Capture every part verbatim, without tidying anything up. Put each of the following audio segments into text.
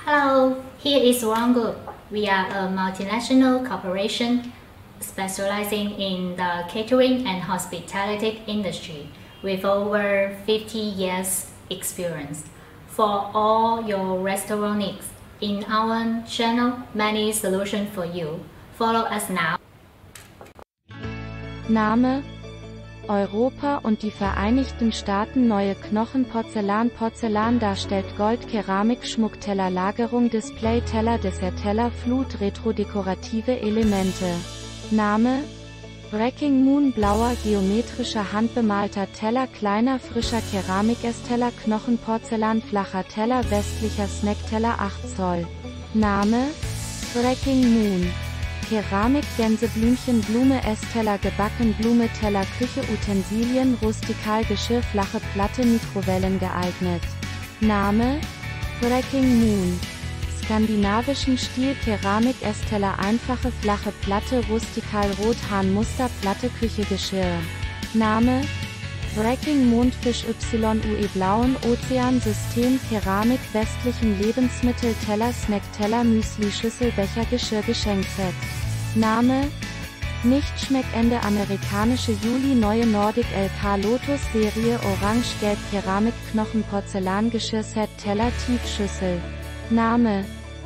Hello, here is Wronggood. We are a multinational corporation specializing in the catering and hospitality industry with over fifty years experience. For all your restaurant needs, in our channel, many solutions for you. Follow us now. Name: Europa und die Vereinigten Staaten. Neue Knochen. Porzellan. Porzellan darstellt Gold, Keramik, Schmuckteller, Lagerung, Displayteller, Dessertteller, Flut, retrodekorative Elemente. Name: Breaking Moon. Blauer, geometrischer, handbemalter Teller, kleiner, frischer Keramik-Essteller, Knochenporzellan, flacher Teller, westlicher Snackteller, acht Zoll. Name: Breaking Moon. Keramik, Gänseblümchen, Blume, Essteller, gebacken, Blume, Teller, Küche, Utensilien, rustikal, Geschirr, flache Platte, Mikrowellen geeignet. Name: Breaking Moon. Skandinavischen Stil, Keramik, Essteller, einfache, flache Platte, rustikal, Rothahnmuster, Platte, Küche, Geschirr. Name: Breaking Mondfisch Y U E. Blauen Ozean-System, Keramik, westlichen Lebensmittel, Teller, Snackteller, Müsli, Schüssel, Becher, Geschirr, Geschenkset. Name: Nicht Schmeckende. Amerikanische Juli. Neue Nordic L K Lotus Serie, Orange, Gelb, Keramik, Knochen, Porzellan, Geschirrset, Teller, Tiefschüssel. Name: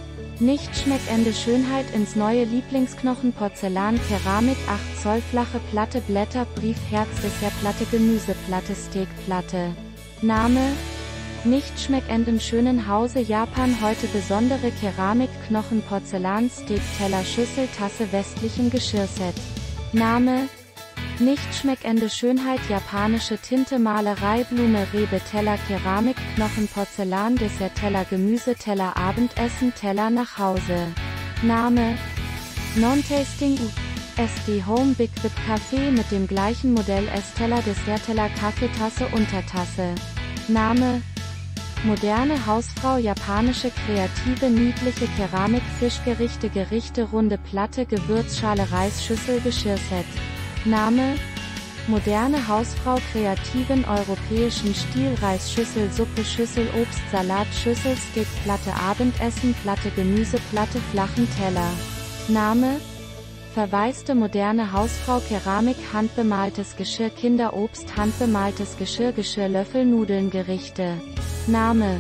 Nicht Schmeckende. Schönheit ins neue Lieblingsknochen, Porzellan, Keramik, acht Zoll, flache Platte, Blätter, Brief, Herz, Dessertplatte, Gemüseplatte, Steakplatte. Name: Nicht Schmeckenden. Schönen Hause, Japan. Heute besondere Keramik, Knochen, Porzellan, Steak, Teller, Schüssel, Tasse, westlichen Geschirrset. Name: Nicht Schmeckende. Schönheit, japanische Tinte, Malerei, Blume, Rebe, Teller, Keramik, Knochen, Porzellan, Dessertteller, Gemüseteller, Abendessen, Teller, nach Hause. Name: Non-Tasting S D Home Big Bit Café mit dem gleichen Modell, Essteller, Dessertteller, Kaffeetasse, Untertasse. Name: Moderne Hausfrau, japanische kreative, niedliche Keramik, Fischgerichte, Gerichte, runde Platte, Gewürzschale, Reisschüssel, Geschirrset. Name: Moderne Hausfrau, kreativen, europäischen Stil, Reisschüssel, Suppe, Schüssel, Obst, Salat, Schüssel, Steakplatte, Abendessen, Platte, Gemüseplatte, flachen Teller. Name: Verwaiste moderne Hausfrau, Keramik, handbemaltes Geschirr, Kinderobst, handbemaltes Geschirr, Geschirrlöffel, Nudeln, Gerichte. Name: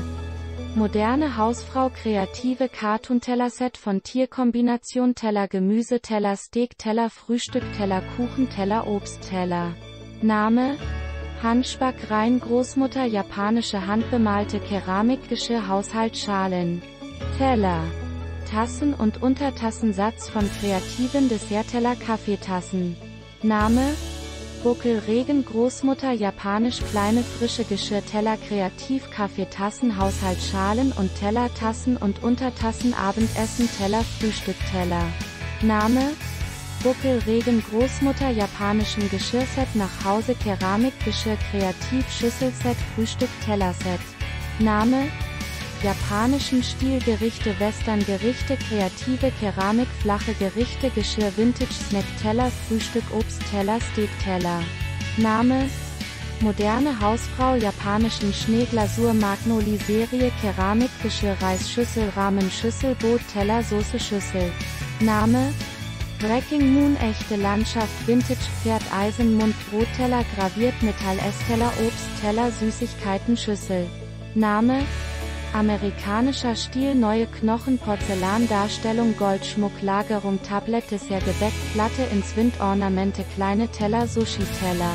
Moderne Hausfrau, kreative Cartoon-Tellerset von Tierkombination, Teller, Gemüseteller, Steakteller, Frühstückteller, Kuchenteller, Obstteller. Name: Handspack, rein, Großmutter, japanische handbemalte Keramikgeschirr, Haushaltsschalen. Teller, Tassen und Untertassensatz von kreativen Dessertteller, Kaffeetassen. Name: Buckel, Regen, Großmutter, japanisch, kleine frische Geschirrteller, kreativ, Kaffeetassen, Haushaltsschalen und Teller, Tassen und Untertassen, Abendessen, Teller, Frühstückteller. Name: Buckel, Regen, Großmutter, japanischen Geschirrset, nach Hause, Keramik, Geschirr, kreativ, Schüsselset, Frühstück-Tellerset. Name: Japanischen Stil, Gerichte, Western-Gerichte, kreative Keramik, flache Gerichte, Geschirr, Vintage, Snackteller, Frühstück, Obstteller, Steakteller. Name: Moderne Hausfrau, japanischen Schneeglasur, Magnolie-Serie, Keramik, Geschirr, Reisschüssel, Rahmenschüssel, Boot, Teller, Soße, Schüssel. Name: Breaking Moon, echte Landschaft, Vintage, Pferd, Eisenmund, Brotteller, graviert, Metall, Essteller, Obstteller, Süßigkeiten, Schüssel. Name: Amerikanischer Stil, neue Knochen, Porzellandarstellung, Goldschmuck, Lagerung, Tablett, Dessert, Gebäck, Platte ins Windornamente, kleine Teller, Sushi-Teller.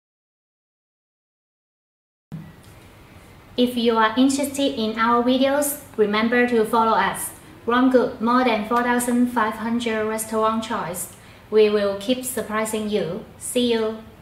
If you are interested in our videos, remember to follow us. Wronggood, more than four thousand five hundred restaurant choice. We will keep surprising you. See you.